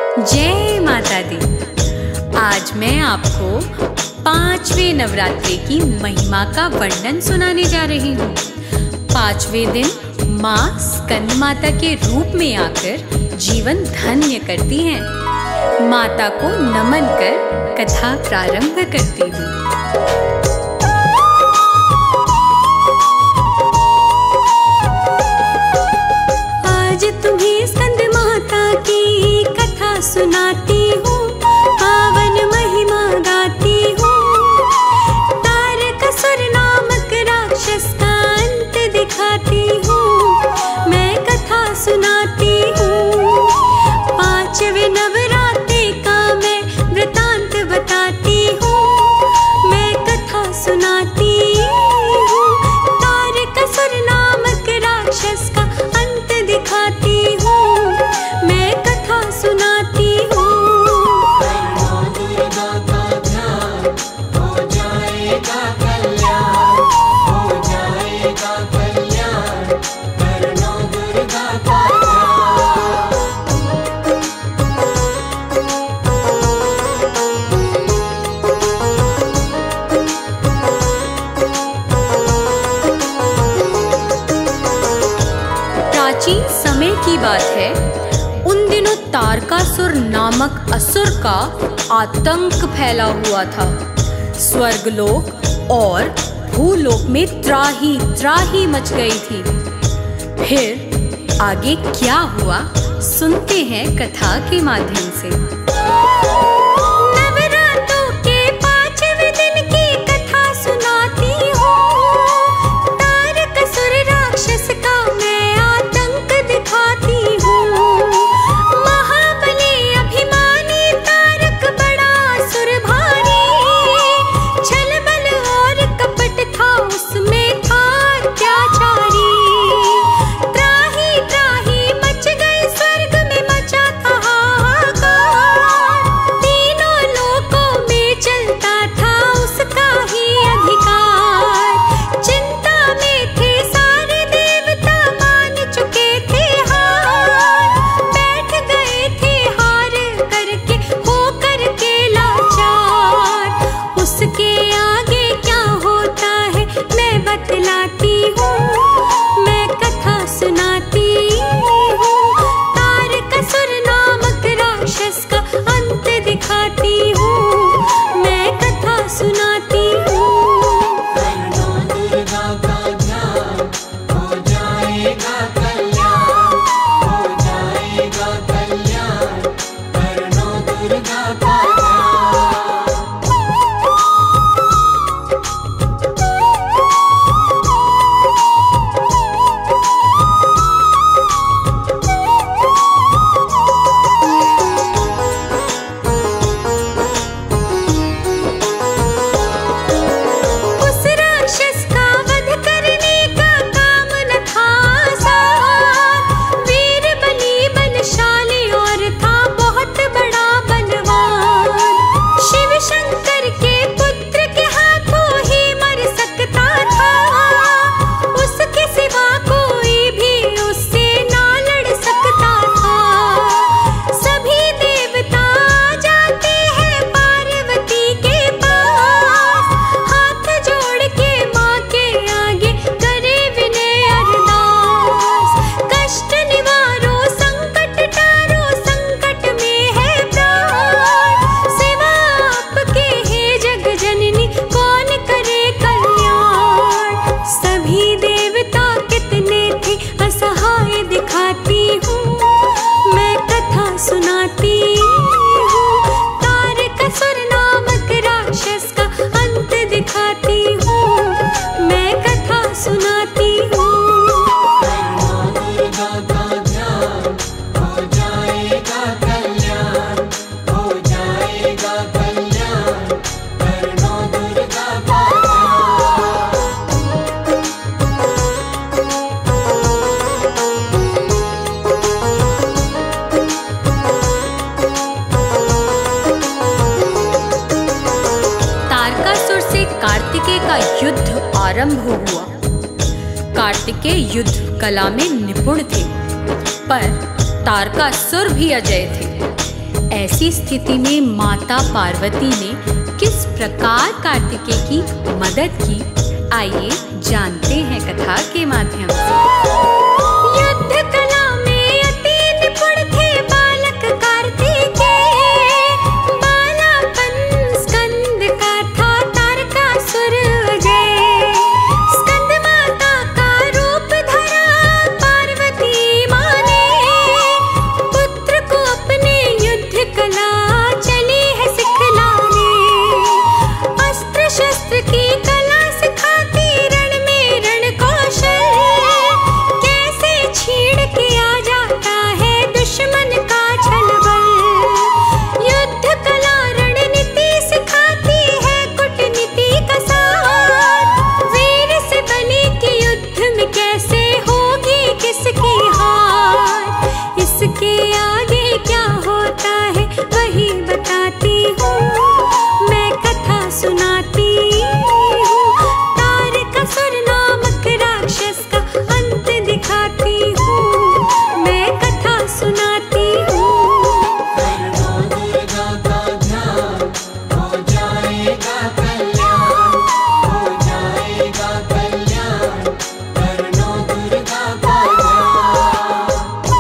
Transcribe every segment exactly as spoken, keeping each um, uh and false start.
जय माता दी। आज मैं आपको पांचवें नवरात्रि की महिमा का वर्णन सुनाने जा रही हूँ। पांचवें दिन माँ स्कंद माता के रूप में आकर जीवन धन्य करती हैं। माता को नमन कर कथा प्रारंभ करती हूँ। आज तुम्हें स्कंद माता की कथा सुनाती हूँ, पावन महिमा गाती हूँ। तारकासुर नामक राक्षस का अंत दिखाती हूँ, मैं कथा सुनाती हूँ। पांचवें नवरात्रि का मैं वृतांत बताती हूँ, मैं कथा सुनाती हूँ। तारकासुर नामक राक्षस का अंत दिखाती हूँ, मैं कथा सुनाती हूँ। प्राचीन समय की बात है। उन दिनों तारकासुर नामक असुर का आतंक फैला हुआ था। स्वर्गलोक और भूलोक में त्राही त्राही मच गई थी। फिर आगे क्या हुआ सुनते हैं कथा के माध्यम से। नवरात्रों के पांचवें दिन की कथा सुनाती हूँ। तारकासुर राक्षस का मैं आतंक दिखाती हूँ। महाबली अभिमानी तारक बड़ा असुर भारी, छल बल और कपट था उसमें था अत्याचारी। त्राही त्राही मच गई स्वर्ग में मचा था हाहाकार। तीनों लोकों में चलता था उसका ही अधिकार। चिंता में थे सारे देवता मान चुके थे हार। बैठ गए थे हार करके हो करके लाचार। उसके आगे क्या होता है मैं बतलाती हूँ, मैं कथा सुनाती हूँ। तारकासुर नामक राक्षस का अंत दिखाती हूँ, मैं कथा सुनाती हूँ। उस राक्षस का वध करने का काम न था आसान। वीर बली बलशाली और था बहुत बड़ा बलवान। शिव शंकर के पुत्र के हाथों ही मर सकता था। उसके सिवा कोई भी उससे ना लड़ सकता था। सभी देवता जाते हैं पार्वती के पास। हाथ जोड़ के माँ के आगे करे विनय अरदास। कष्ट निवारो संकट टारो संकट में है प्राण। सिवा आपके हे जग जननी कौन करे कल्याण। सभी देवता कितने थे असहाय दिखाती हूँ, मैं कथा सुनाती हूँ। तारकासुर नामक राक्षस का अंत दिखाती हूँ, मैं कथा सुनाती हूँ। तारकासुर से कार्तिकेय का युद्ध आरंभ हुआ। कार्तिकेय युद्ध कला में निपुण थे, पर तारकासुर भी अजय थे। ऐसी स्थिति में माता पार्वती ने किस प्रकार कार्तिकेय की मदद की, आइए जानते हैं कथा के माध्यम से। युद्ध कला में अति निपुण थे बालक कार्तिकेय, बालापन स्कंद का था तारकासुर अजय। स्कंद माता का रूप धरा पार्वती माँ ने, पुत्र को अपने युद्ध कला चली है सिखलाने। अस्त्र शस्त्र की कला सिखाती रण में रण कौशल, कैसे छीड़ के आ जाता है दुश्मन का छल बल। युद्ध कला रणनीति सिखाती है कूटनीति का साथ, वीर से बलि के युद्ध में कैसे होगी किसकी हार। इसके आगे क्या होता है वही बताती हूँ, मैं कथा सुनाती हूँ। तारकासुर नामक राक्षस का अंत दिखाती हूँ, मैं कथा सुनाती हूँ। करनो दुर्गा का ध्यान, हो जाएगा कल्याण, हो जाएगा कल्याण। करनो दुर्गा का ध्यान।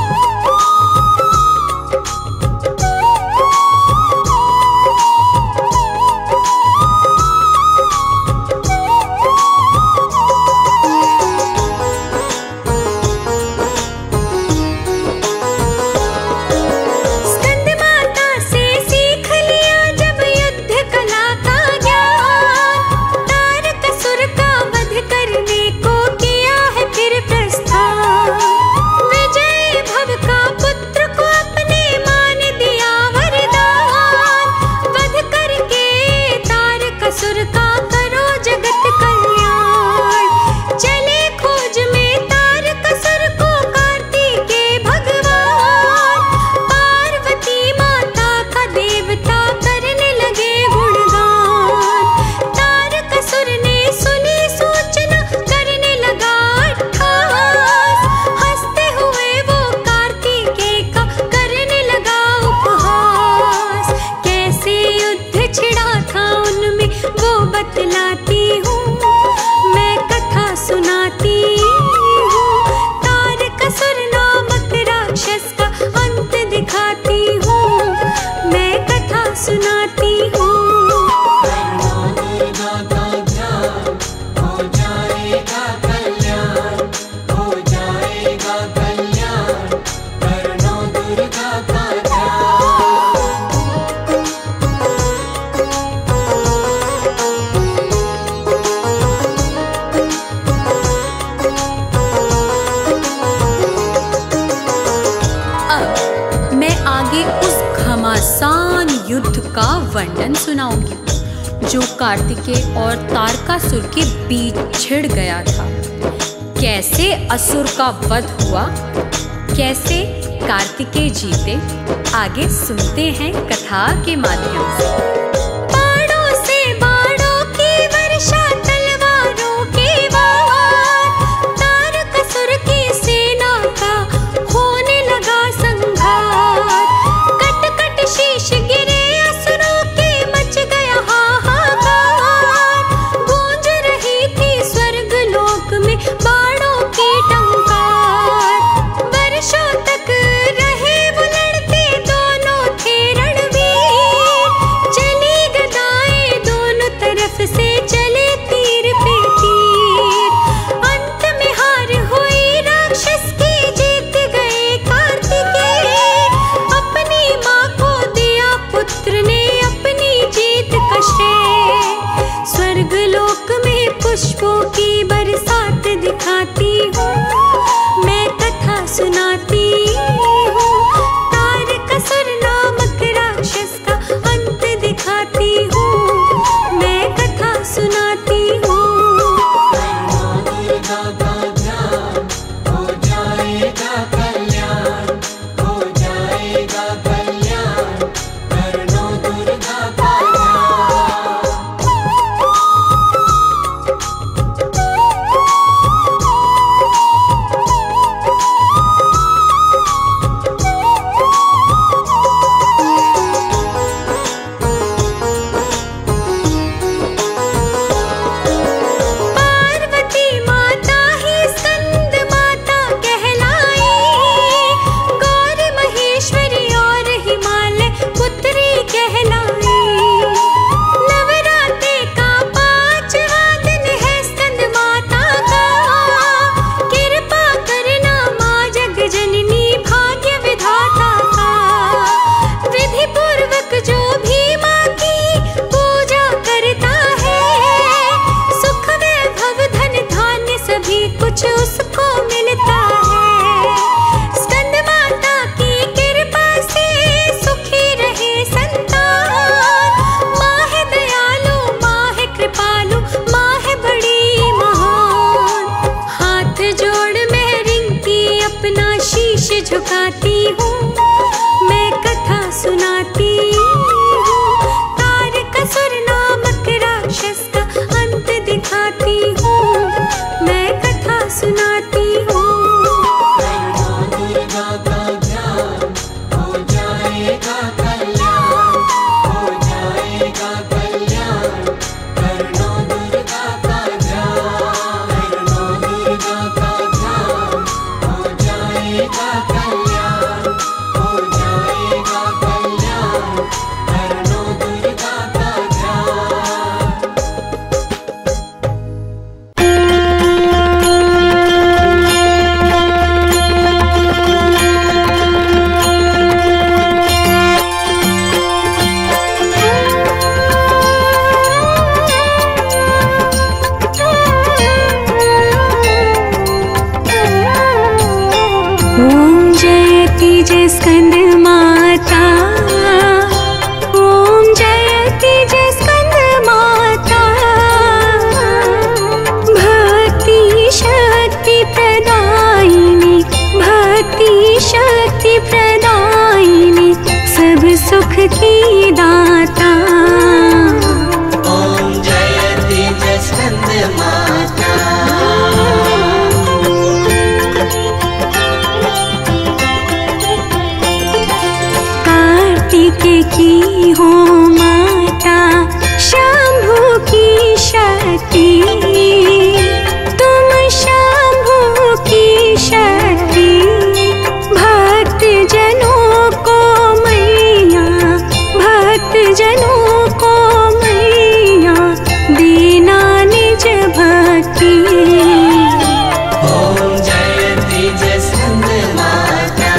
स्कंद माता से सीख लिया जब युद्ध कला का ज्ञान, तारकासुर का वध करने को किया है फिर प्रस्थान। विजय भव का पुत्र को अपने माँ ने दिया वरदान, वध करके तारकासुर का करो जगत कल्याण। चले खोज में तारकासुर को कार्तिकेय भगवान, पार्वती माता का देवता करने लगे गुणगान। तारकासुर ने सुनी सूचना करने लगा अट्टहास, हंसते हुए वो कार्तिकेय का करने लगा उपहास। कैसे युद्ध छिड़ा था उनमें वो बतलाती हूँ, मैं कथा सुनाती हूँ। तारकासुर नामक राक्षस का अंत दिखाती हूँ, मैं कथा सुनाती हूँ। करनो दुर्गा का ध्यान, हो जाएगा कल्याण, हो जाएगा कल्याण। करनो दुर्गा का ध्यान। अब मैं आगे उस घमासान युद्ध का वर्णन सुनाऊंगी जो कार्तिकेय और तारकासुर के बीच छिड़ गया था। कैसे असुर का वध हुआ, कैसे कार्तिकेय जीते, आगे सुनते हैं कथा के माध्यम से। बाणों से बाणों की वर्षा, तलवारों के वार, तारकासुर की सेना का होने लगा संघार। कट कट शीश गिरे असुरों के, मच गया हाहाकार। गूंज रही थी स्वर्ग लोक में बाणों की टंकार। वर्षों तक रहे वो लड़ते, दोनों थे रणवीर। चली धरणो दुर्गा का ध्यान। ओम जयति जय स्कंद माता, ओम जयति जय स्कंद माता, भक्ति शक्ति प्रदायिनी, भक्ति शक्ति प्रदायिनी, सब सुख की दाता। ओम जयति जय स्कंद माता। कार्तिकेय की हो माता, शंभु की शक्ति, तुम शंभु की शक्ति, भक्त जनों को मैया, भक्त जनों को मैया, देना निज भक्ति। ओम जयति जय स्कंद माता।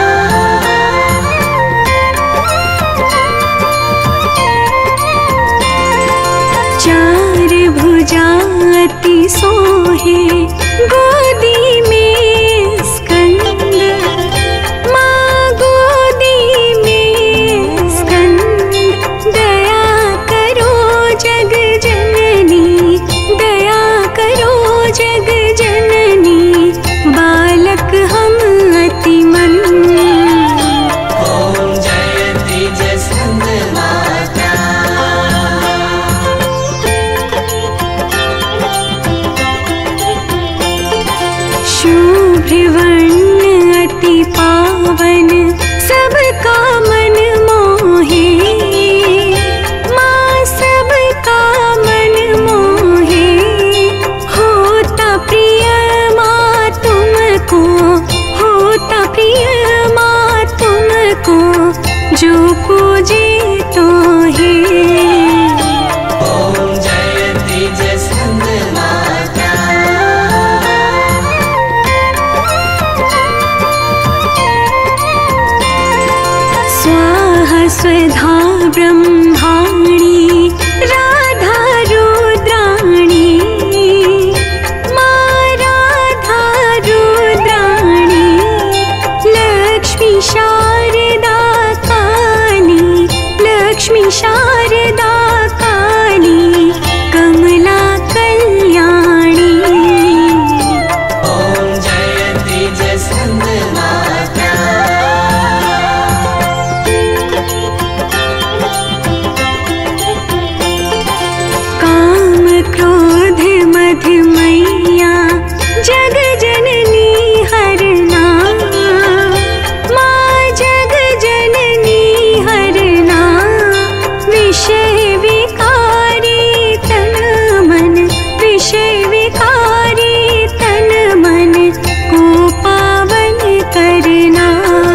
चार भुजा अति सोहे, गोदी में स्कंद, माँ गोदी में स्कंद, दया करो जग जननी, दया करो जग जननी, बालक हम अति मंद। ओम जयति जय स्कंद माता। शुभ्रवर्ण अति पावन, सबका मन मोहे, माँ सबका मन मोहे, होता प्रिय माँ तुमको, होता प्रिय माँ तुमको, जो पूजे तो है। ओम जयति जय स्कंद माता। स्वाहा स्वधा ब्रह्माणी, राधा रुद्राणी, माँ राधा रुद्राणी, लक्ष्मी शारदा काली, लक्ष्मी शारदा काली, कमला कल्याणी। ओम जयति जय स्कंद माता। काम क्रोध मध मैया, जग जननी हरना, माँ जग जननी हरना, विषय विकारी तन मन, विषय विकारी तन मन को पावन करना।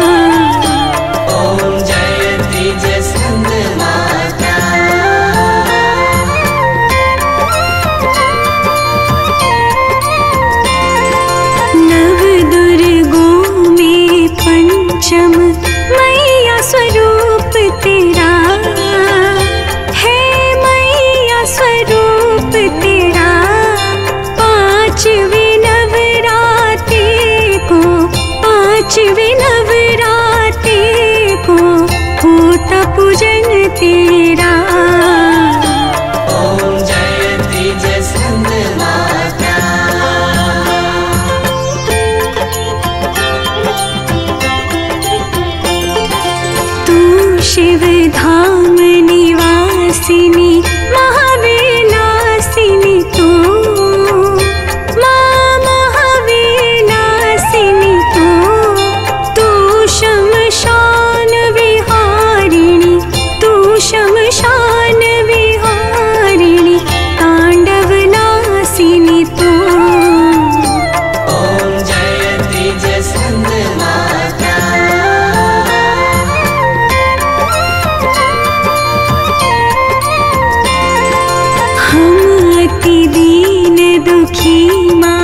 ओम जयति जय स्कंद माता। नव दुर्गों में पंचम, मैया स्वरूप तेरा है, मैया स्वरूप तेरा, पांचवे नवराते को, पांचवे नवराते को, होता पूजन तेरा। ओम जयति जय स्कंद माता। तू शिव धाम निवासिनी, महाविलासिनी तू, माँ महाविलासिनी तू, तू शमशान विहारिणी, तू शमशान विहारिणी, तांडव नासिनी तू। ओम जयति जय स्कंद माता। दुखी माँ